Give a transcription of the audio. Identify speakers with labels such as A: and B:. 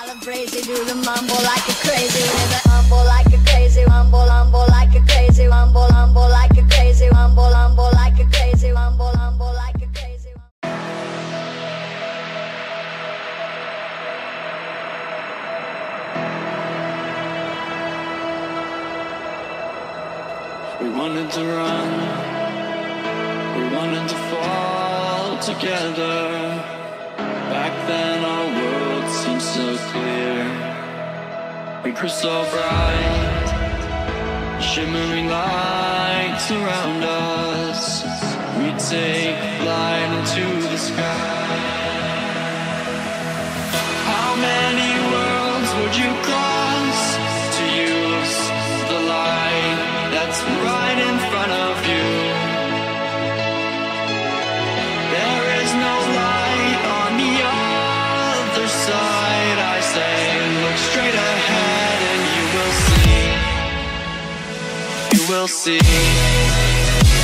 A: crazy, do the mambo like a crazy, mambo like a crazy, mambo like a crazy, mambo like a crazy, mambo like a crazy, mambo like a crazy.
B: We wanted to run, we wanted to fall together. Back then our world seemed so clear. We grew so bright, shimmering lights around us. We take flight into the sky. How many worlds would you cross to use the light that's right in front of you? There is no light on the other side. I say, look straight ahead and you will see. You will see.